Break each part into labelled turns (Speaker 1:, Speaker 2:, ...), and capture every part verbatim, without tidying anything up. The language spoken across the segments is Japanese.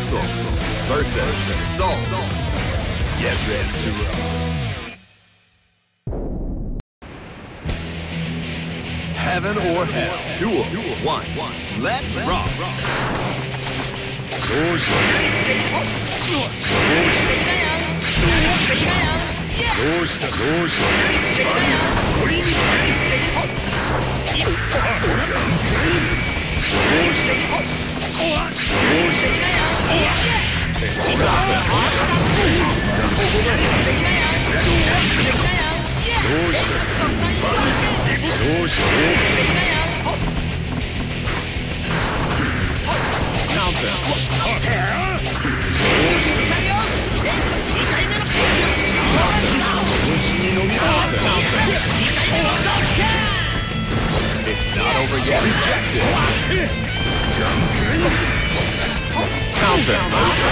Speaker 1: Axel versus Soul. Get ready to roll. Heaven or Hell. Duel. One. Let's rock. It's not over yet. Rejected. Counter.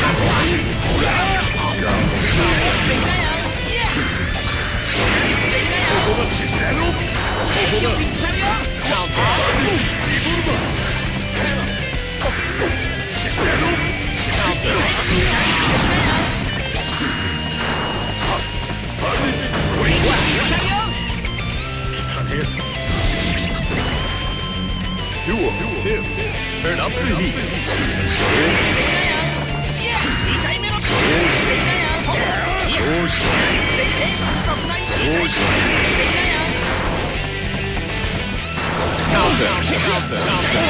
Speaker 1: Duel. Two. Turn up the heat. Counter. Counter.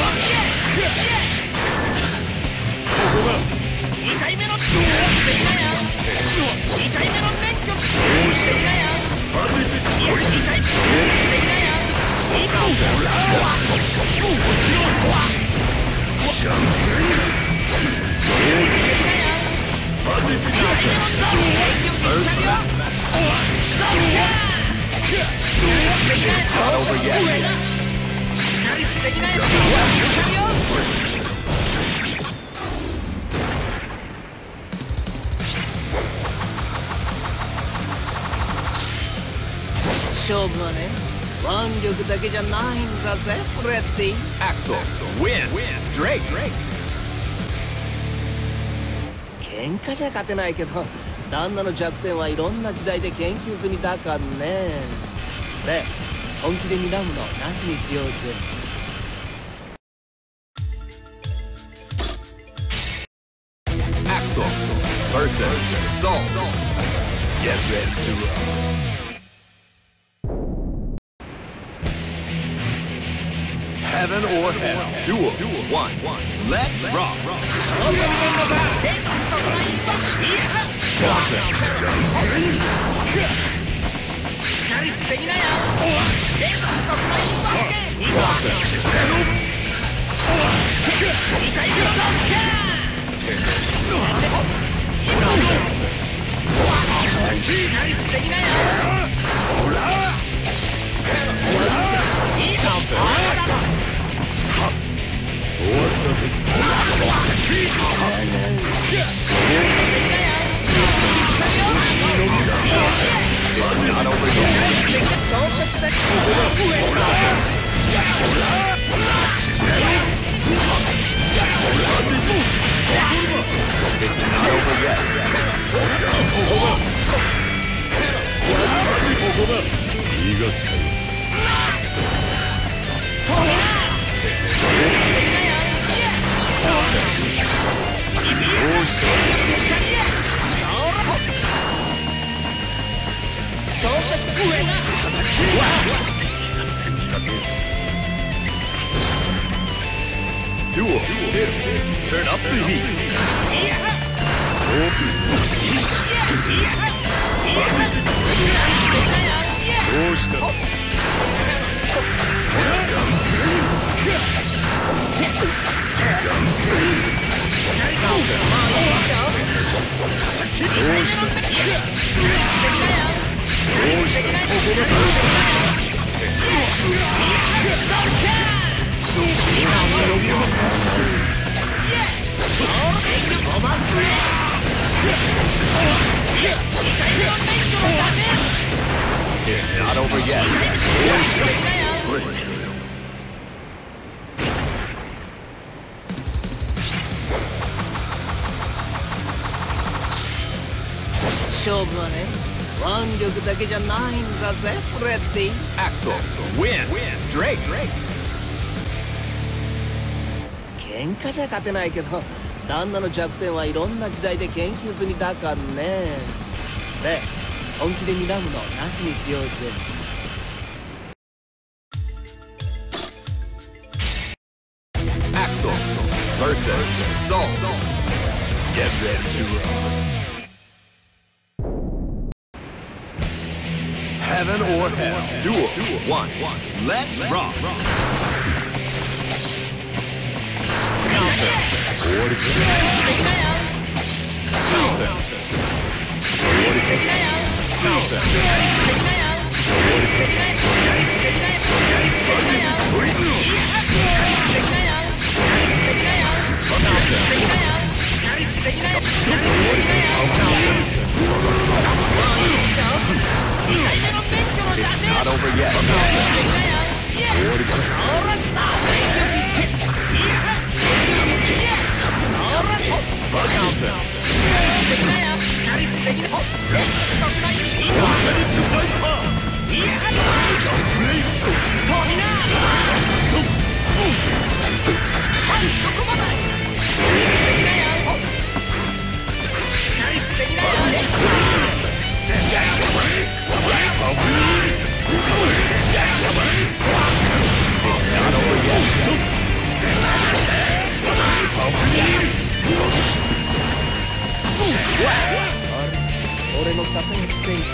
Speaker 1: It's not over yet.
Speaker 2: 勝負はね、腕力だけじゃないんだぜ、フレッディ。
Speaker 1: Axel win straight.
Speaker 2: 喧嘩じゃ勝てないけど、旦那の弱点はいろんな時代で研究済みだからね。で、本気で睨むのなしにしようぜ。
Speaker 1: Axel versus Soul. Get ready to roll. Heaven or Hell. Duel. One. Let's rock. It's not over yet. It's not over yet. Duel. Two. Turn up the heat. It's not over yet.
Speaker 2: 勝負はね、腕力だけじゃないんだぜ、フレッディ。
Speaker 1: Axel, win, straight.
Speaker 2: 喧嘩じゃ勝てないけど、旦那の弱点はいろんな時代で研究済みだからね。で、本気で睨むのなしにしようぜ。
Speaker 1: Axel versus Soul. Get ready to rock. Heaven or Hell. Duel. One. Let's rock. Counter. Counter. Counter. It's not over yet. Counter. It's not over yet.
Speaker 2: 俺のささやき戦術。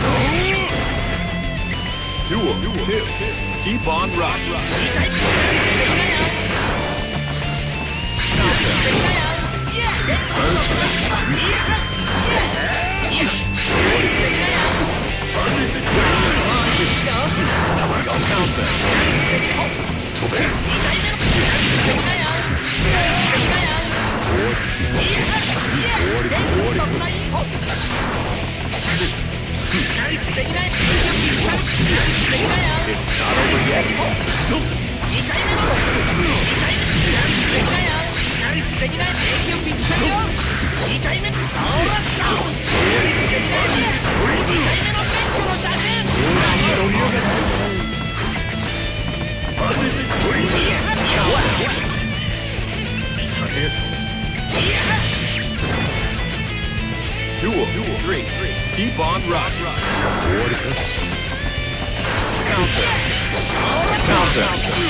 Speaker 1: Duel. Two. Keep on rocking. It's not over yet. Duel. Three. Keep on rocking. Counter. Counter.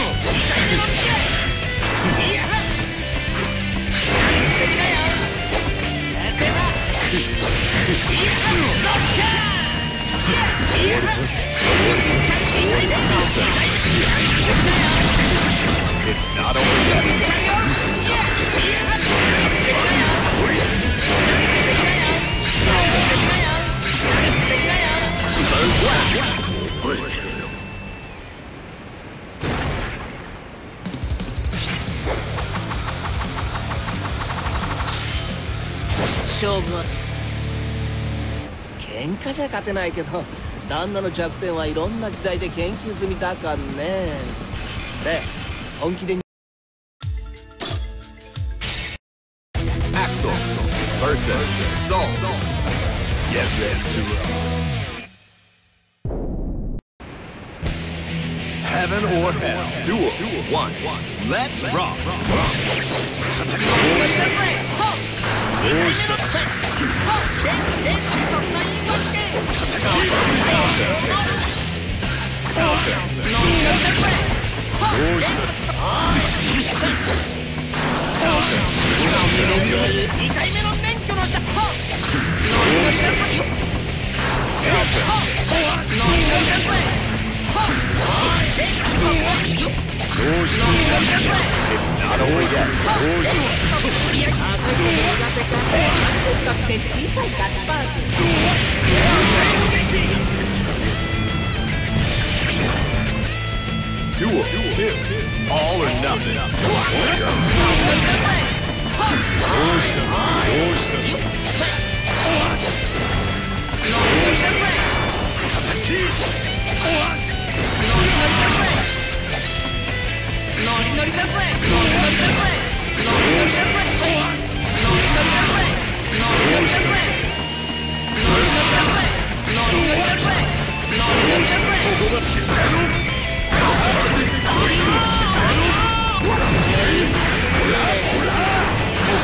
Speaker 1: It's not over yet.
Speaker 2: 勝負は喧嘩じゃ勝てないけど、旦那の弱点はいろんな時代で研究済みだからね。で、本気で。
Speaker 1: Axel versus Soul. Get ready to rock. Heaven or Hell. Duel. One. Let's rock. It's not over yet. Duel. Two. All or nothing. First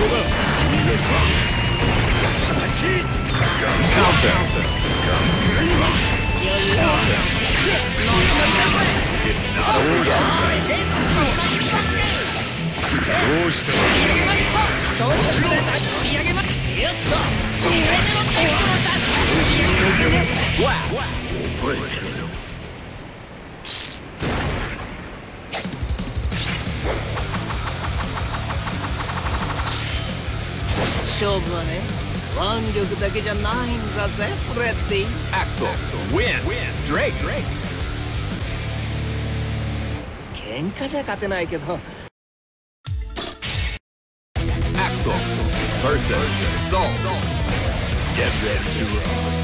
Speaker 1: It's not over yet. どうした 覚えてるよ。
Speaker 2: 勝負はね、腕力だけじゃないんだぜ、フレッディ。
Speaker 1: Axel, win, straight.
Speaker 2: 喧嘩じゃ勝てないけど。
Speaker 1: Axel versus Soul. Get ready to rock.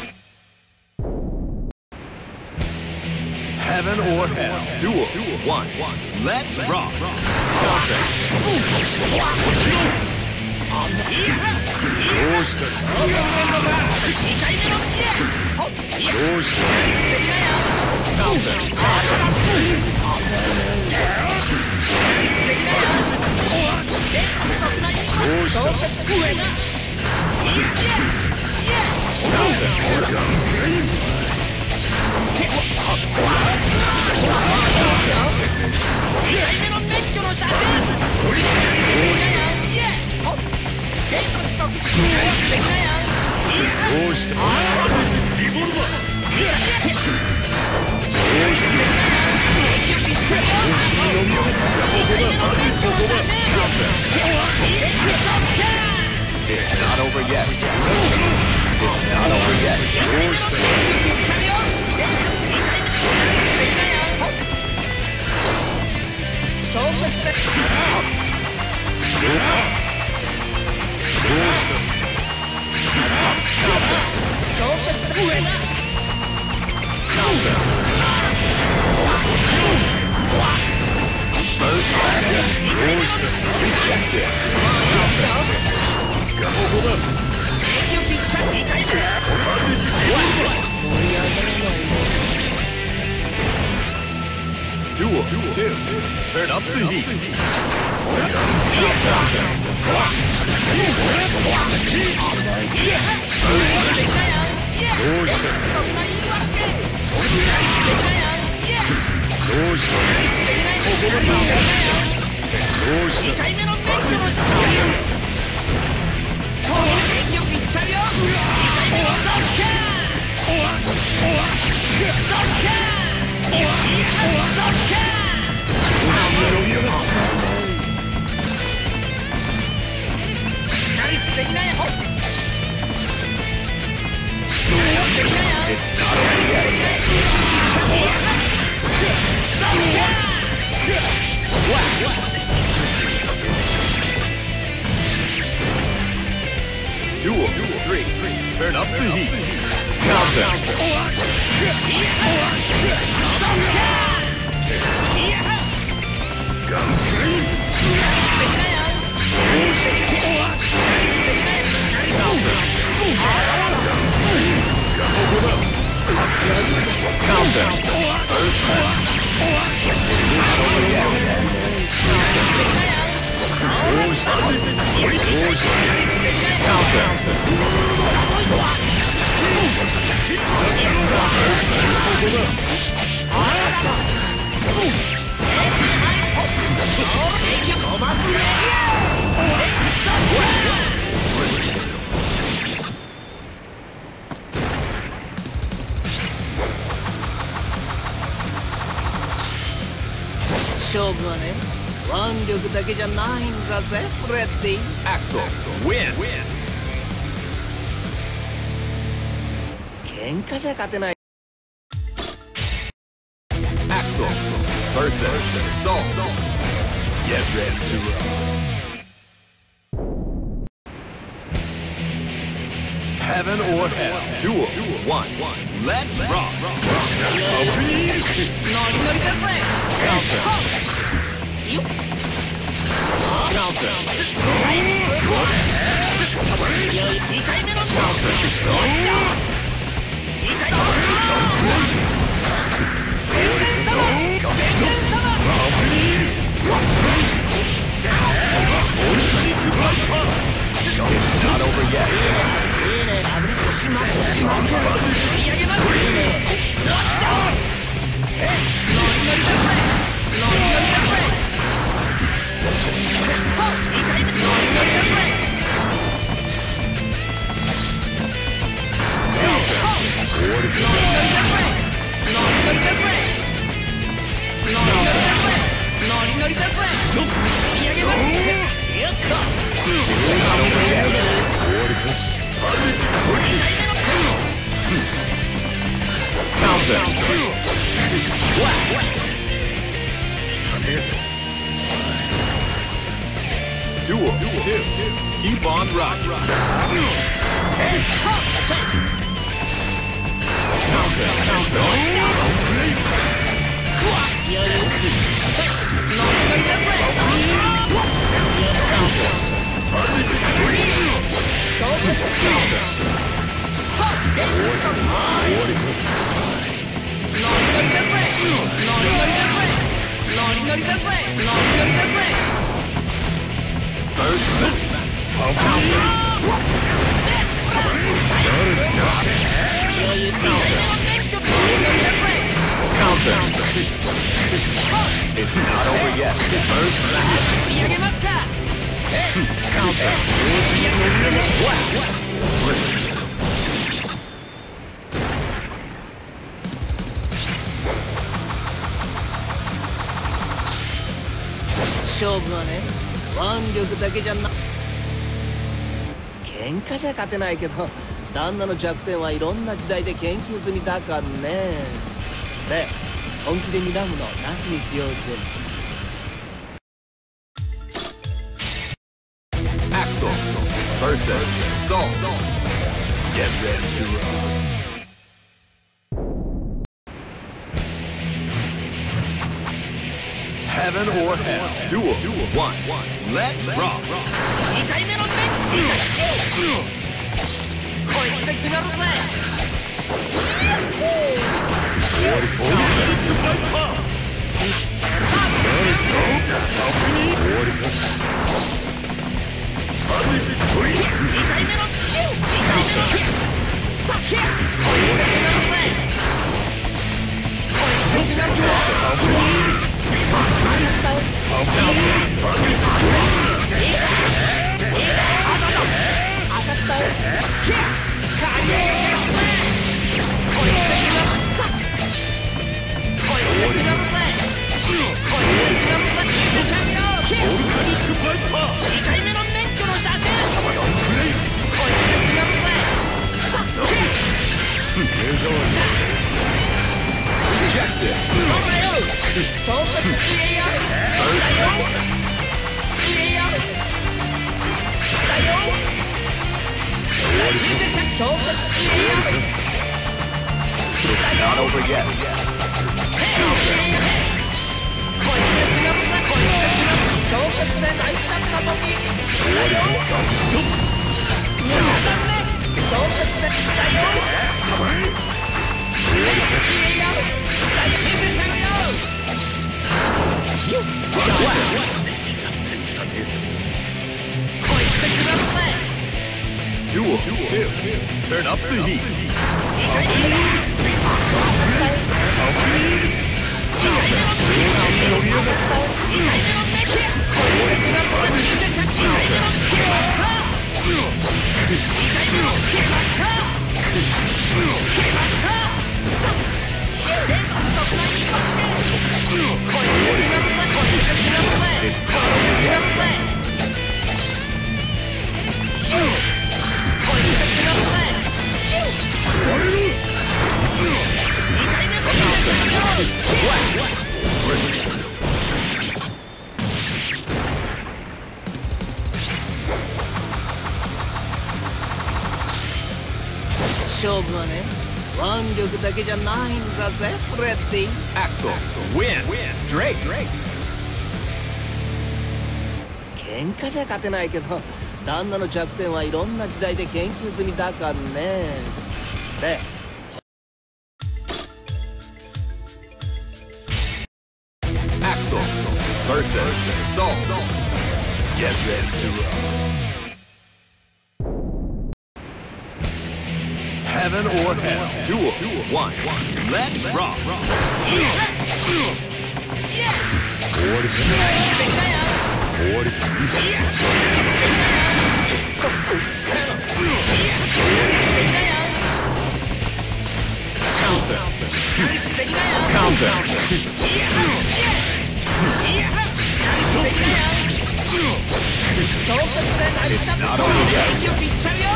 Speaker 1: Heaven or Hell. Duel. One. Let's rock. Counter. どうしたどうしたカウンターどうしたカウンタどうしたリボルバIt's not over yet. It's not over yet. どうした
Speaker 2: 小説で
Speaker 1: どうした
Speaker 2: 小説で上だ
Speaker 1: どうした Rejected. ここだ Duel. Two. Turn up the heat.どうしたどうしたここだどうしたIt's not over yet. Duel. Three. Turn up the heat. Counter. Counter. First punch. Counter.
Speaker 2: 勝負はね、腕力だけじゃないんだぜ、フレッディ。
Speaker 1: Axel, win.
Speaker 2: 喧嘩じゃ勝てない。
Speaker 1: Axel versus Soul. Get ready to rock. Heaven or Hell. Duel. One. Let's rock.
Speaker 2: ノリノリだぜ。
Speaker 1: Counter. Counter.
Speaker 2: にかいめの
Speaker 1: Counter.
Speaker 2: オルカニックバイパー
Speaker 1: Duel two. Keep on rocking. Counter. Counter. Counter. It's not over yet. First counter.
Speaker 2: 勝負はね、腕力だけじゃな。喧嘩じゃ勝てないけど、旦那の弱点はいろんな時代で研究済みだからね。で、本気で睨むのなしにしようぜ。
Speaker 1: Axel versus Soul. Get ready to rock. Heaven or hell. Duel one. Let's rock.
Speaker 2: にかいめの面こいつで決まるぜ。
Speaker 1: It's not over yet. Duel two. Turn up the heat. It's not over yet. Axel win straight.
Speaker 2: 喧嘩じゃ勝てないけど、旦那の弱点はいろんな時代で研究済みだからね。で、
Speaker 1: Axel versus Soul. Get ready to rock. Heaven or hell. Duel one. Let's rock. Counter. Counter. It's not over yet.
Speaker 2: 気よくいっちゃうよ。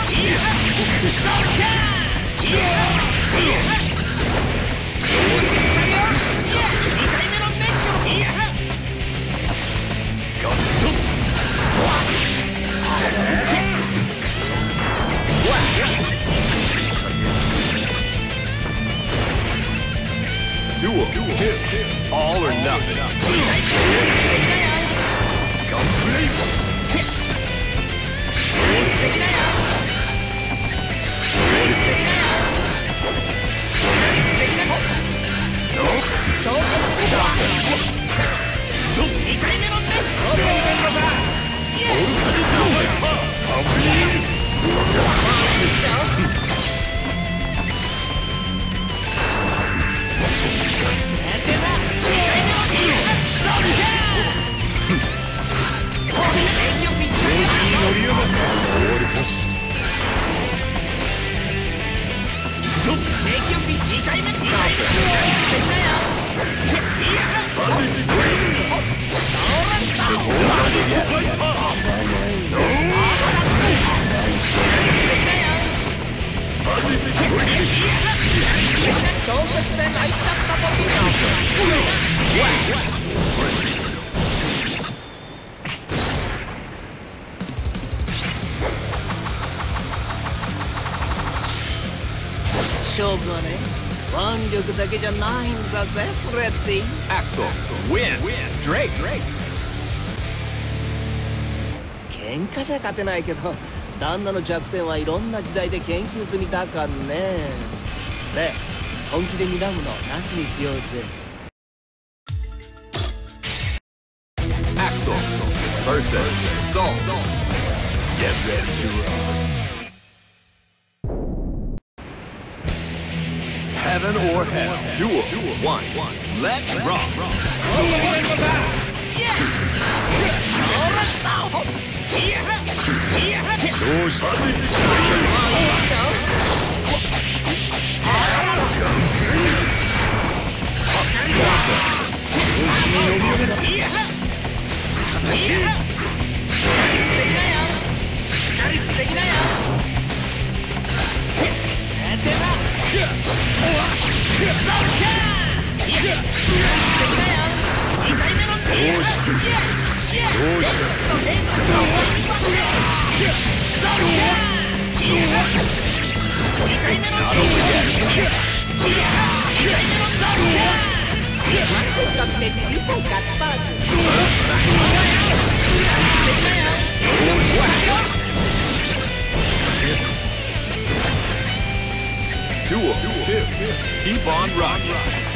Speaker 1: Duel two. All or nothing.勝負はね、腕力だけじゃないんだぜ、フレッディ。 Axel, win, straight.
Speaker 2: 喧嘩じゃ勝てないけど、旦那の弱点はいろんな時代で研究済みだからね。で、本気で睨むのなしにしようぜ。
Speaker 1: Axel versus Soul. Get ready to rock. Heaven or hell. Duel one. Let's rock. Duel two. Keep on rocking.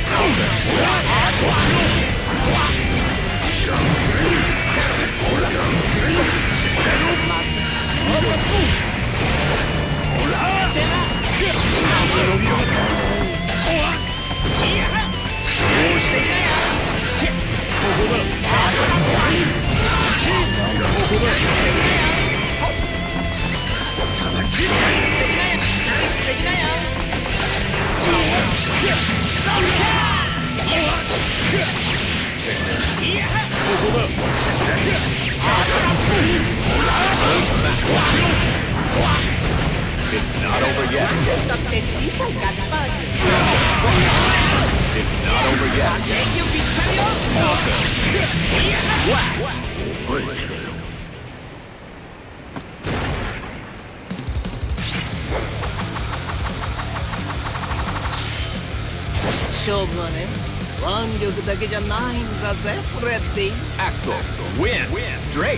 Speaker 1: It's not over yet. It's not over yet. Slap. 勝負はね、腕力だけじゃないんだぜ、フレッディ。Axel, win, straight.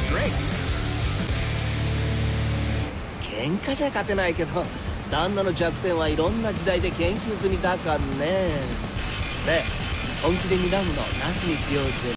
Speaker 1: 喧嘩じゃ勝てないけど、旦那の弱点はいろんな時代で研究済みだからね。で、本気で睨むのなしにしようぜ。